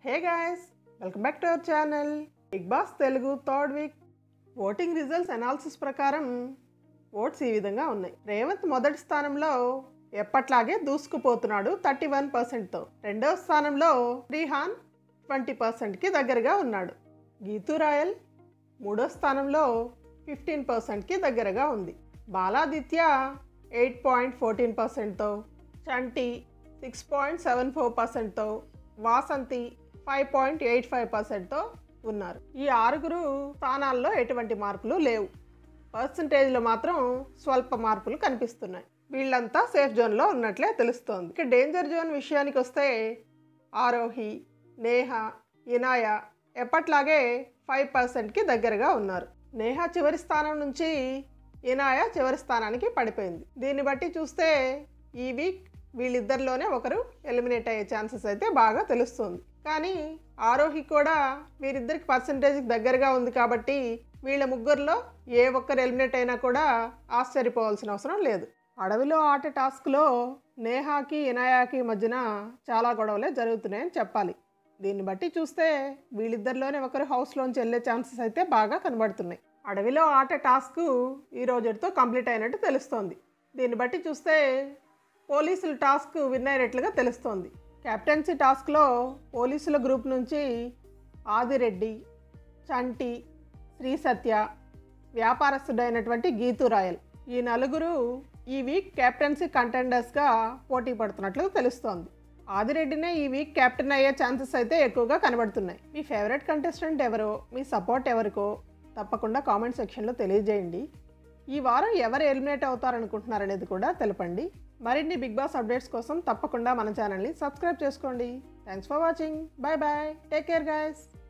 Hey guys, welcome back to our channel. Big Boss Telugu third week voting results analysis ప్రకారం votes ఈ విధంగా ఉన్నాయి. రేవంత్ మొదటి స్థానంలో ఎప్పట్లాగే దూసుకుపోతున్నాడు 31%తో. రెండవ స్థానంలో రిహాన్ 20%కి దగ్గరగా ఉన్నాడు. గీతూ రాయల్ మూడో స్థానంలో 15%కి దగ్గరగా ఉంది. బాలాదిత్య 8.14%తో, చంటి 6.74%తో, వాసంతి 5.85%తో ఉన్నారు. ఈ ఆరుగురు స్థానాల్లో ఎటువంటి మార్పులు లేవు. పర్సంటేజ్లో మాత్రం స్వల్ప మార్పులు కనిపిస్తున్నాయి. వీళ్ళంతా సేఫ్ జోన్లో ఉన్నట్లే తెలుస్తోంది. ఇక డేంజర్ జోన్ విషయానికి వస్తే ఆరోహి, నేహ, ఇనాయ ఎప్పట్లాగే 5%కి దగ్గరగా ఉన్నారు. నేహ చివరి స్థానం నుంచి ఇనాయ చివరి స్థానానికి పడిపోయింది. దీన్ని బట్టి చూస్తే ఈ వీక్ వీళ్ళిద్దరిలోనే ఒకరు ఎలిమినేట్ అయ్యే ఛాన్సెస్ అయితే బాగా తెలుస్తుంది. కానీ ఆరోహి కూడా వీరిద్దరికి పర్సంటేజ్కి దగ్గరగా ఉంది కాబట్టి వీళ్ళ ముగ్గురులో ఏ ఒక్కరు ఎలిమినేట్ అయినా కూడా ఆశ్చర్యపోవాల్సిన అవసరం లేదు. అడవిలో ఆట టాస్క్లో నేహాకి ఇనాయాకి మధ్యన చాలా గొడవలే జరుగుతున్నాయని చెప్పాలి. దీన్ని బట్టి చూస్తే వీళ్ళిద్దరిలోనే ఒకరు హౌస్లోంచి వెళ్ళే ఛాన్సెస్ అయితే బాగా కనబడుతున్నాయి. అడవిలో ఆట టాస్క్ ఈ రోజుతో కంప్లీట్ అయినట్టు తెలుస్తోంది. దీన్ని బట్టి చూస్తే పోలీసుల టాస్క్ విన్ అయినట్లుగా తెలుస్తోంది. కెప్టెన్సీ టాస్క్లో పోలీసుల గ్రూప్ నుంచి ఆదిరెడ్డి, చంటి, శ్రీసత్య, వ్యాపారస్తుడైనటువంటి గీతూ రాయల్ ఈ నలుగురు ఈ వీక్ కెప్టెన్సీ కంటెండర్స్గా పోటీ పడుతున్నట్లు తెలుస్తోంది. ఆదిరెడ్డినే ఈ వీక్ కెప్టెన్ అయ్యే ఛాన్సెస్ అయితే ఎక్కువగా కనబడుతున్నాయి. మీ ఫేవరెట్ కంటెస్టెంట్ ఎవరో, మీ సపోర్ట్ ఎవరికో తప్పకుండా కామెంట్ సెక్షన్లో తెలియజేయండి. ఈ వారం ఎవరు ఎలిమినేట్ అవుతారనుకుంటున్నారనేది కూడా తెలపండి. మరిన్ని బిగ్ బాస్ అప్డేట్స్ కోసం తప్పకుండా మన ఛానల్ని సబ్స్క్రైబ్ చేసుకోండి. Thanks for watching. Bye bye. Take care guys.